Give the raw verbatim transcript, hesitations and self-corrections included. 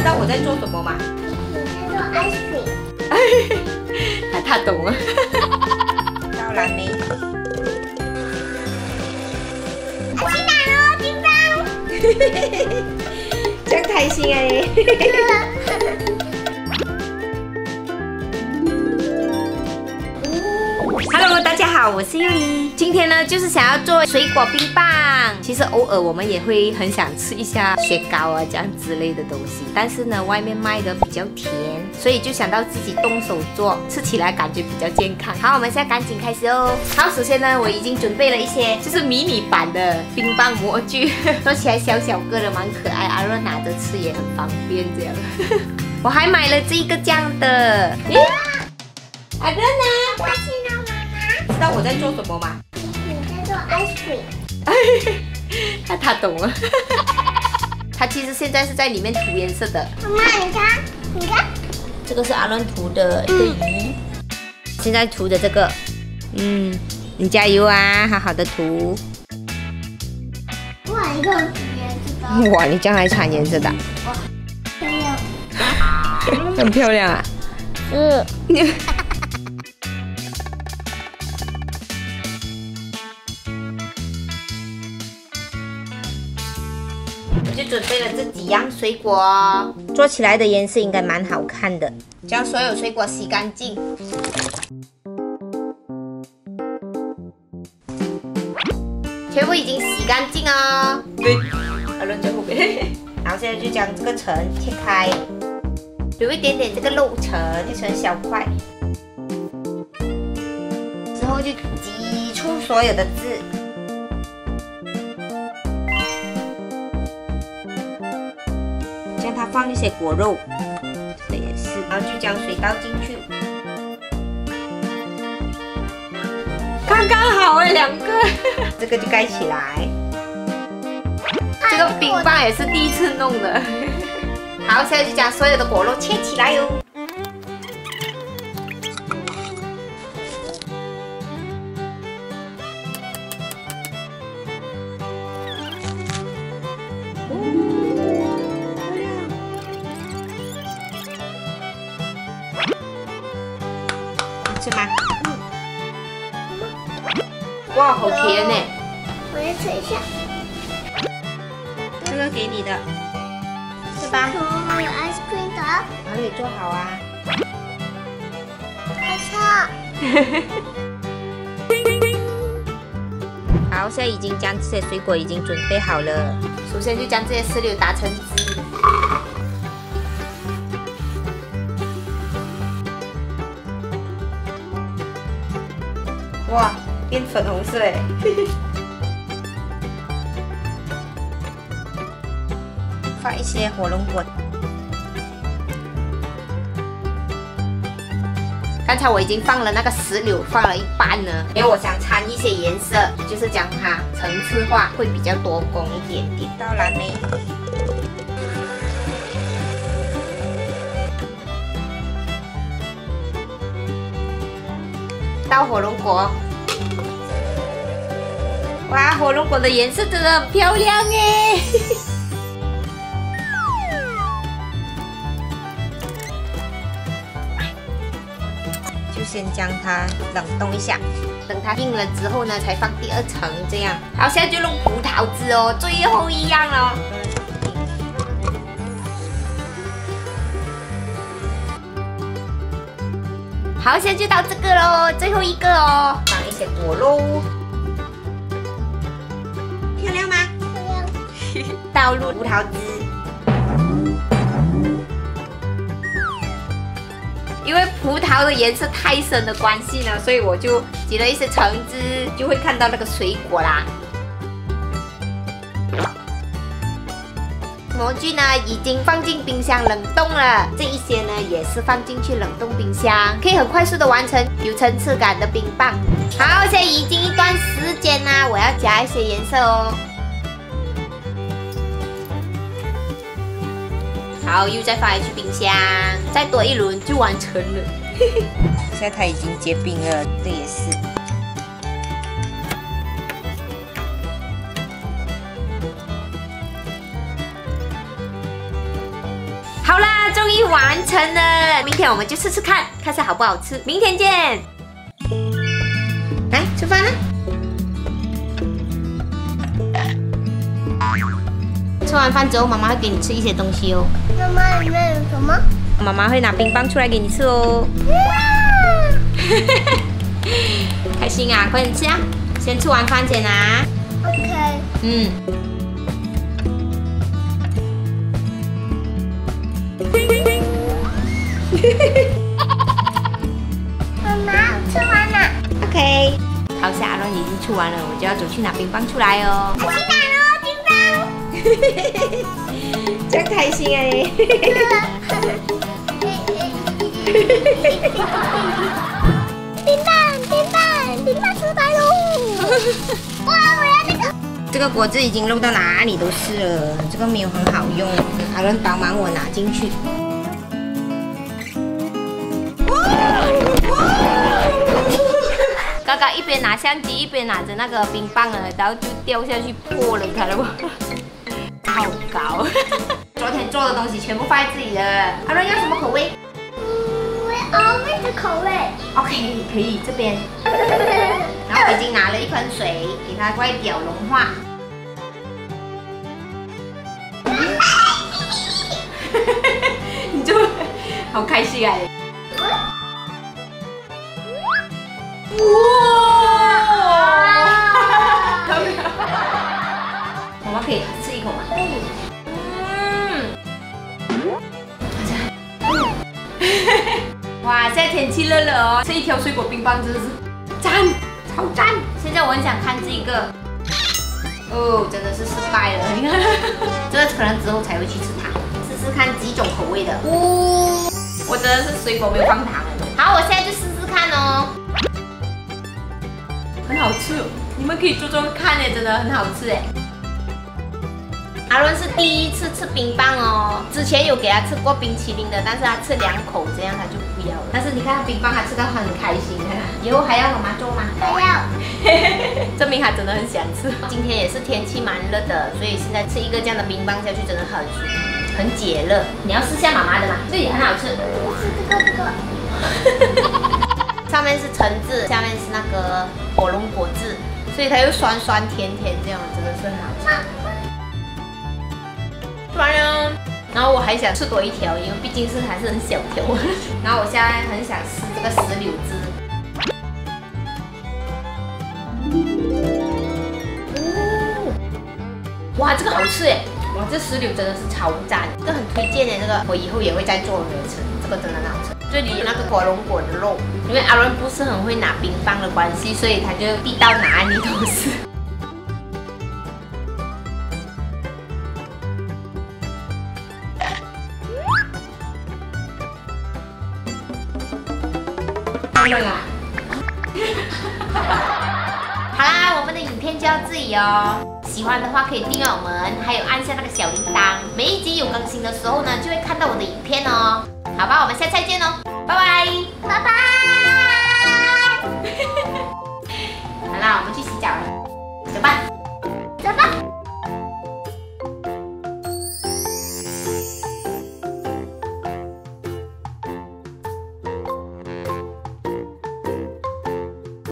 道我在做什么吗？ 你在做 ice cream。 他他懂了。到蓝莓。 好期待哦，叮当！ 这样开心哎！Hello， 大家好，我是柚怡。今天呢，就是想要做水果冰棒。其实偶尔我们也会很想吃一下雪糕啊，这样之类的东西。但是呢，外面卖的比较甜，所以就想到自己动手做，吃起来感觉比较健康。好，我们现在赶紧开始哦。好，首先呢，我已经准备了一些就是迷你版的冰棒模具，做起来小小个的，蛮可爱。阿若拿着吃也很方便，这样。我还买了这个这样的。咦，阿若呢？ 我知道妈妈。 知道我在做什么吗？ 你在做 ice cream。 他他懂了。他其实现在是在里面涂颜色的。 妈妈，你看，你看， 这个是阿伦涂的一个鱼。现在涂的这个，嗯，你加油啊，好好的涂。 哇，一个颜色的。 哇，你这样来穿颜色的？ 哇，漂亮。 很漂亮啊。 嗯。 就准备了这几样水果，做起来的颜色应该蛮好看的。将所有水果洗干净，全部已经洗干净哦。对，阿伦在后面。然后现在就将这个层切开，留一点点这个肉层，切成小块。之后就挤出所有的汁。将它放一些果肉，这个也是，然后就将水倒进去，刚刚好哎，两个，这个就盖起来。这个冰棒也是第一次弄的。好，现在就将所有的果肉切起来哟。是吗？嗯。哇，好甜呢！ 我来吃一下。 这个给你的，是吧？ 我还有 ice cream 的。 还没做好啊。 开车。 好，现在已经将这些水果已经准备好了。首先就将这些石榴打成汁。哇，变粉红色哎！放一些火龙果。刚才我已经放了那个石榴，放了一半呢，因为我想掺一些颜色，就是将它层次化，会比较多工一点点。到蓝莓。到火龙果，哇，火龙果的颜色真的很漂亮耶！就先将它冷冻一下，等它硬了之后呢，才放第二层这样。好，现在就弄葡萄汁哦，最后一样了。好，现在就到这个咯，最后一个哦，放一些果肉，漂亮吗？ 漂亮。 倒入葡萄汁，因为葡萄的颜色太深的关系呢，所以我就挤了一些橙汁，就会看到那个水果啦。模具呢已经放进冰箱冷冻了，这一些呢也是放进去冷冻冰箱，可以很快速的完成有层次感的冰棒。好，现在已经一段时间啦，我要加一些颜色哦。好，又再放回去冰箱，再多一轮就完成了。现在它已经结冰了，这也是。 好啦，终于完成了。明天我们就试试看，看是好不好吃。明天见。来吃饭啦！吃完饭之后，妈妈会给你吃一些东西哦。 妈妈里面有什么？ 妈妈会拿冰棒出来给你吃哦。开心啊！快点吃啊！先吃完饭先啊。 OK。 嗯。 妈妈，我吃完了。 OK。好，下阿伦已经吃完了，我就要走去拿冰棒出来哦。 去哪哦，冰棒？ 这样开心哎！ 冰棒，冰棒，冰棒失败喽！哇，我要那个。 这个果子已经漏到哪里都是了，这个没有很好用，阿伦帮忙我拿进去。刚刚一边拿相机一边拿着那个冰棒啊，然后就掉下去破了它了，好高！昨天做的东西全部放在这里了。阿伦要什么口味？ 嗯，我要 orange 口味。 OK， 可以这边。然后我已经拿了一盆水，给它外表融化。你就好开心啊！哇！妈妈可以吃一口吗？嗯。哇，现在天气热了哦，这一条水果冰棒真的是赞，超赞！现在我很想看这个，哦，真的是失败了，你看，这个可能之后才会去吃它，试试看几种口味的。哦，我真的是水果没有放糖。好，我现在就试试看哦。很好吃，你们可以做做看耶，真的很好吃哎。阿伦是第一次吃冰棒哦，之前有给他吃过冰淇淋的，但是他吃两口这样他就不要了。但是你看他冰棒，他吃到很开心，看看。以后还要妈妈做吗？ 还要。 证明他真的很想吃。今天也是天气蛮热的，所以现在吃一个这样的冰棒下去真的很舒服，很解热。你要试下妈妈的嘛，这也很好吃。 是这个这个。 上面是橙子，下面是那个火龙果汁，所以它又酸酸甜甜，这样真的是很好吃。吃完了，然后我还想吃多一条，因为毕竟是还是很小条。然后我现在很想吃这个石榴汁。哦，哇，这个好吃哎！哇，这石榴真的是超赞，这个很推荐的，这个我以后也会再做给你吃，这个真的很好吃。这里有那个火龙果的肉，因为阿伦不是很会拿冰棒的关系，所以他就递到哪里都是。好啦，好啦，我们的影片就到这里哦。喜欢的话可以订阅我们，还有按下那个小铃铛，每一集有更新的时候呢，就会看到我的影片哦。好吧，我们下次再见哦，拜拜， 拜拜。 好啦，我们去洗澡。